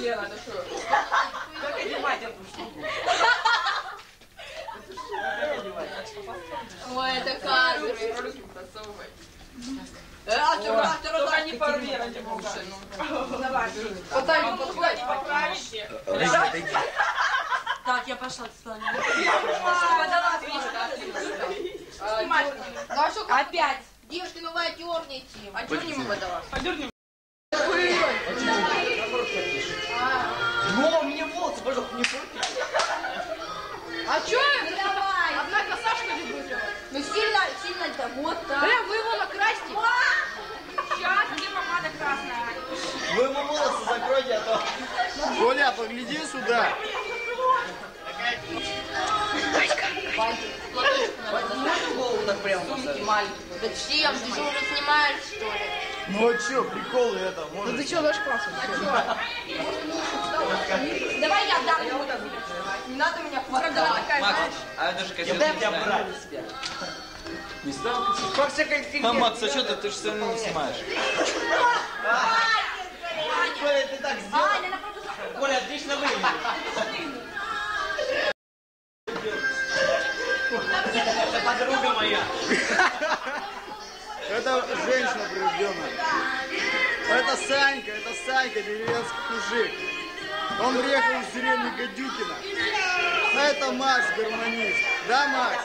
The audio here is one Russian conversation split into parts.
Лена, это что? Как одевать эту штуку? Ой, это кадр. Только не порви, ради бога. Давай, вот так вот поправите. Так, я пошла, Таня. Опять. Девушки, ну вы одерните. Одерни ему водолаз. Одерни. Но мне волосы, пожалуйста, не порти. А чё? Ну давай. Одна коса, что ли, выжила? Ну сильно-то вот так. Вы его накрасьте. Сейчас, где помада красная? Вы ему волосы закройте, а то... Коля, погляди сюда. Голову так прямо Сумки маленькие. Зачем? Ты же уже снимаешь, что ли? Ну а чё, приколы это, может? Ты что, даже классно? Давай я дам ему. Не надо меня хватать. Макс, а это же кассета. Я брать себя. Не стал? Как всякая фигня. А, Макс, а что ты же все равно не снимаешь? Коля, ты так сделал. Коля, отлично выглядит. Это подруга моя. Это женщина прирожденная. Это Санька, деревенский мужик. Он приехал из деревни Гадюкина. А это Макс, гармонист. Да, Макс?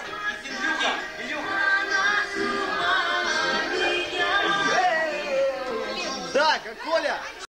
Так, а Коля